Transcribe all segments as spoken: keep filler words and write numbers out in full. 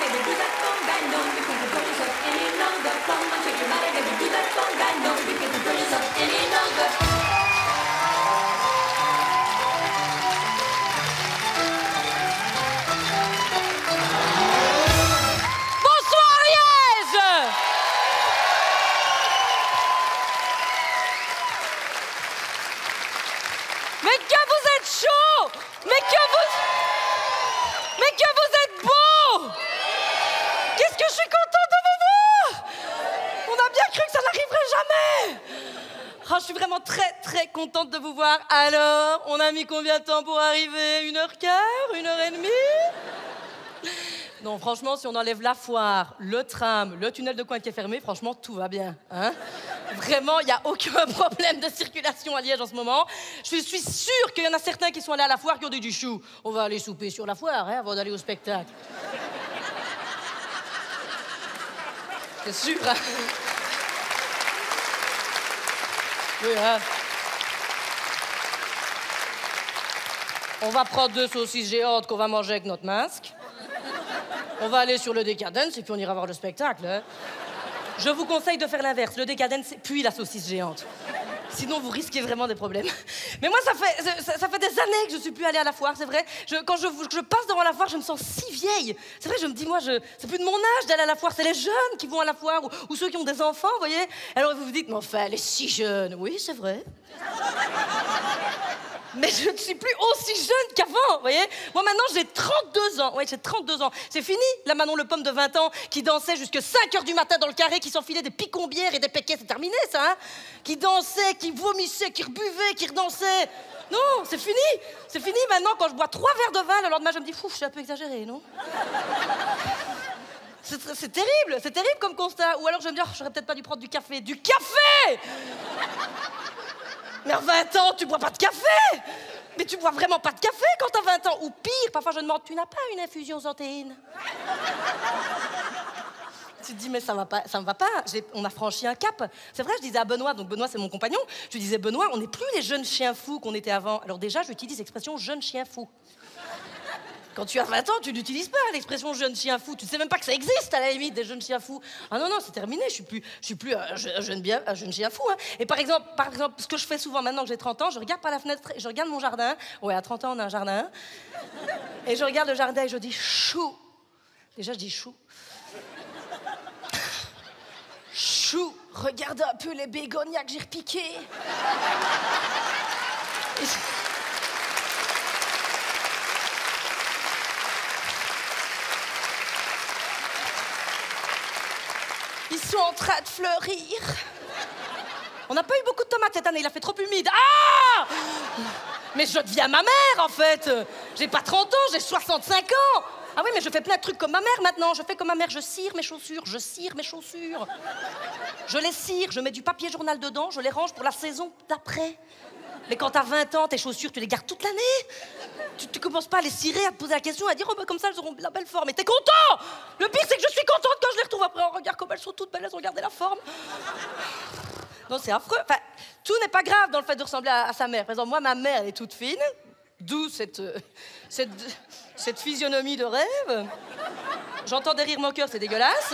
baby, do that conga. No, you can't control yourself any longer. Come on, shake your body, baby, do that conga. No, you can't control yourself any longer. Mais que vous êtes chaud! Mais que vous... Mais que vous êtes beau! Qu'est-ce que je suis contente de vous voir! On a bien cru que ça n'arriverait jamais! Oh, je suis vraiment très, très contente de vous voir. Alors, on a mis combien de temps pour arriver? Une heure quart? Une heure et demie? Non, franchement, si on enlève la foire, le tram, le tunnel de Coin qui est fermé, franchement, tout va bien. Hein? Vraiment, il n'y a aucun problème de circulation à Liège en ce moment. Je suis sûre qu'il y en a certains qui sont allés à la foire qui ont dit du chou. On va aller souper sur la foire hein, avant d'aller au spectacle. C'est sûr, hein? Oui, hein? On va prendre deux saucisses géantes qu'on va manger avec notre masque. On va aller sur le Décadence et puis on ira voir le spectacle. Hein. Je vous conseille de faire l'inverse, le Décadence puis la saucisse géante. Sinon, vous risquez vraiment des problèmes. Mais moi, ça fait, ça, ça fait des années que je ne suis plus allée à la foire, c'est vrai. Je, quand je, je passe devant la foire, je me sens si vieille. C'est vrai, je me dis, moi, je, c'est plus de mon âge d'aller à la foire. C'est les jeunes qui vont à la foire ou, ou ceux qui ont des enfants, vous voyez. Alors, vous vous dites, mais enfin, elle est si jeune. Oui, c'est vrai. Mais je ne suis plus aussi jeune qu'avant, vous voyez. Moi, maintenant, j'ai trente-deux ans. Oui, j'ai trente-deux ans. C'est fini, la Manon Le Pomme de vingt ans qui dansait jusqu'à cinq heures du matin dans le carré, qui s'enfilait des picombières et des péquets. C'est terminé, ça, hein. Qui dansait, qui vomissait, qui rebuvait, qui redansait. Non, c'est fini. C'est fini, maintenant, quand je bois trois verres de vin, le lendemain, je me dis, fouf, je suis un peu exagérée, non? C'est, c'est terrible, c'est terrible comme constat. Ou alors, je me dis, oh, j'aurais peut-être pas dû prendre du café. Du café! Mais à vingt ans, tu bois pas de café! Mais tu bois vraiment pas de café quand t'as vingt ans. Ou pire, parfois je demande, tu n'as pas une infusion santéine? Tu te dis, mais ça va pas, ça me va pas. J'ai, on a franchi un cap. C'est vrai, je disais à Benoît, donc Benoît c'est mon compagnon, je lui disais, Benoît, on n'est plus les jeunes chiens fous qu'on était avant. Alors déjà, j'utilise l'expression jeune chien fou. Quand tu as vingt ans, tu n'utilises pas l'expression jeune chien fou. Tu sais même pas que ça existe, à la limite, des jeunes chiens fous. Ah non, non, c'est terminé. Je suis plus, je suis plus un jeune, bien, un jeune chien fou. Hein. Et par exemple, par exemple, ce que je fais souvent maintenant que j'ai trente ans, je regarde par la fenêtre, je regarde mon jardin. Ouais, à trente ans, on a un jardin. Et je regarde le jardin et je dis chou. Déjà, je dis chou. Chou, regarde un peu les bégonias que j'ai repiqués. Et... Ils sont en train de fleurir. On n'a pas eu beaucoup de tomates cette année, il a fait trop humide. Ah! Mais je deviens ma mère, en fait. J'ai pas trente ans, j'ai soixante-cinq ans. Ah oui, mais je fais plein de trucs comme ma mère maintenant. Je fais comme ma mère, je cire mes chaussures, je cire mes chaussures. Je les cire, je mets du papier journal dedans, je les range pour la saison d'après. Mais quand t'as vingt ans, tes chaussures, tu les gardes toute l'année. Tu, tu commences pas à les cirer, à te poser la question, à dire, oh bah comme ça, elles auront la belle forme. Et t'es content! Le pire, c'est que je suis contente quand je les retrouve après. Oh, regarde comme elles sont toutes belles, elles ont gardé la forme. Non, c'est affreux. Enfin, tout n'est pas grave dans le fait de ressembler à, à sa mère. Par exemple, moi, ma mère, elle est toute fine, d'où cette, euh, cette, cette physionomie de rêve. J'entends des rires moqueurs, c'est dégueulasse.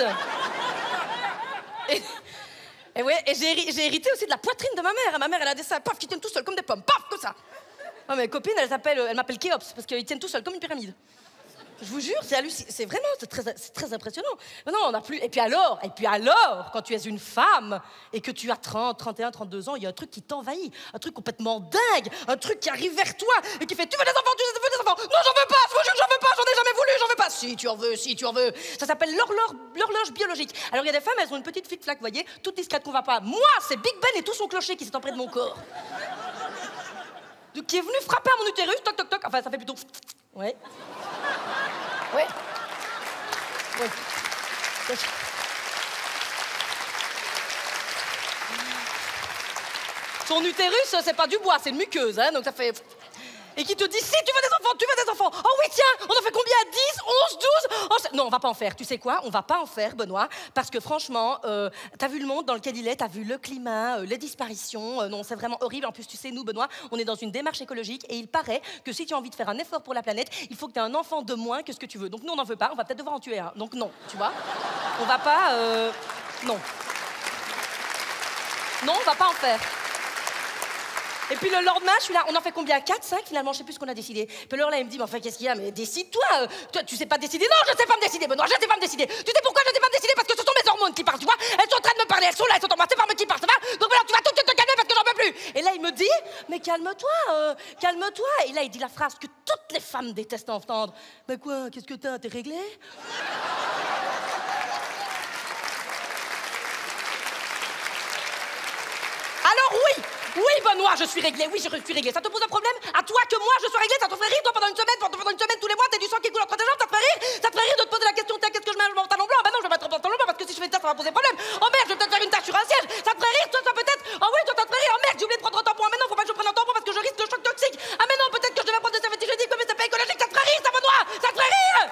Et... Et, ouais, et j'ai, j'ai hérité aussi de la poitrine de ma mère. Ma mère, elle a des seins, paf, qui tiennent tout seuls comme des pommes, paf, comme ça. Oh, mes copines, elles s'appellent, elle m'appelle Khéops, parce qu'ils tiennent tout seuls comme une pyramide. Je vous jure, c'est hallucinant. C'est vraiment, c'est très, c'est très impressionnant. Non, non, on n'a plus. Et puis alors, et puis alors, quand tu es une femme et que tu as trente, trente et un, trente-deux ans, il y a un truc qui t'envahit, un truc complètement dingue, un truc qui arrive vers toi et qui fait, tu veux des enfants, tu veux des enfants. Non, j'en veux pas, je vous jure, j'en veux pas, j'en ai jamais voulu, j'en veux pas. Si, tu en veux, si, tu en veux. Ça s'appelle l'horloge, l'horloge biologique. Alors il y a des femmes, elles ont une petite flic-flac, vous voyez, toute discrète qu'on va pas. Moi, c'est Big Ben et tout son clocher qui s'est emprès de mon corps. Qui est venu frapper à mon utérus, toc, toc, toc. Enfin, ça fait plutôt. Ouais. Ouais. Ouais. Son utérus, c'est pas du bois, c'est une muqueuse, hein, donc ça fait... Et qui te dit, si tu veux des enfants, tu veux des enfants. Oh oui, tiens, on en fait combien? dix, onze, douze? Oh, non, on va pas en faire. Tu sais quoi? On va pas en faire, Benoît, parce que franchement, euh, t'as vu le monde dans lequel il est, t'as vu le climat, euh, les disparitions. Euh, non, c'est vraiment horrible. En plus, tu sais, nous, Benoît, on est dans une démarche écologique et il paraît que si tu as envie de faire un effort pour la planète, il faut que tu aies un enfant de moins que ce que tu veux. Donc nous, on n'en veut pas. On va peut-être devoir en tuer un. Donc non, tu vois? On va pas. Euh... Non. Non, on va pas en faire. Et puis le lendemain, je suis là, on en fait combien? quatre, cinq finalement, je sais plus ce qu'on a décidé. Puis alors là, il me dit, mais enfin, qu'est-ce qu'il y a? Mais décide-toi. euh, Toi, tu sais pas décider? Non, je sais pas me décider, Benoît, je sais pas me décider. Tu sais pourquoi je sais pas me décider? Parce que ce sont mes hormones qui parlent, tu vois? Elles sont en train de me parler, elles sont là, elles sont en moi, c'est pas moi qui parle, ça va? Donc voilà, tu vas tout de suite te calmer parce que j'en peux plus. Et là, il me dit, mais calme-toi, euh, calme-toi. Et là, il dit la phrase que toutes les femmes détestent entendre. Ben quoi, qu'est-ce que t'as? T'es réglé? Alors oui, oui Benoît, je suis réglée, oui je suis réglée. Ça te pose un problème? À toi que moi je sois réglée, ça te fait rire toi pendant une semaine, pendant une semaine tous les mois, t'as du sang qui coule entre tes jambes, ça te fait rire? Ça te fait rire de te poser la question, qu'est-ce que je mets en pantalon blanc? Ben non, je vais mettre un pantalon blanc parce que si je fais une tasse, ça va poser problème. Oh merde, je vais peut-être faire une tache sur un siège. Ça te fait rire, toi, ça peut-être? Oh oui, toi, ça te fait rire. Oh merde, j'ai oublié de prendre un tampon. Ah mais non, faut pas que je prenne un tampon parce que je risque le choc toxique. Ah mais non, peut-être que je devais prendre des serviettes hygiéniques, mais c'est pas écologique, ça te ferait rire, ça Benoît? Ça te ferait rire?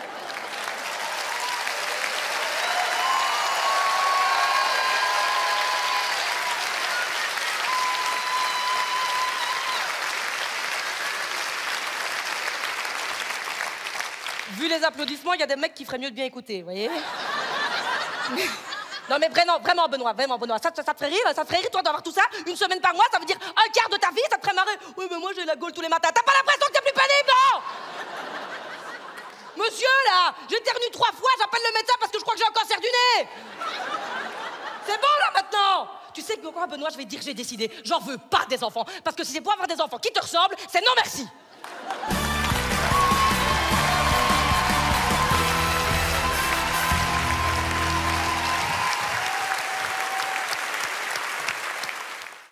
Vu les applaudissements, il y a des mecs qui feraient mieux de bien écouter, vous voyez? Non mais vraiment, vraiment Benoît, vraiment Benoît, ça, ça, ça te ferait rire, ça te ferait rire toi d'avoir tout ça, une semaine par mois, ça veut dire un quart de ta vie, ça te ferait marrer. Oui mais moi j'ai la gaule tous les matins, t'as pas l'impression que t'es plus pénible, non? Monsieur là, j'éternue trois fois, j'appelle le médecin parce que je crois que j'ai un cancer du nez. C'est bon là maintenant? Tu sais quoi Benoît, je vais te dire que j'ai décidé, j'en veux pas des enfants, parce que si c'est pour avoir des enfants qui te ressemblent, c'est non merci.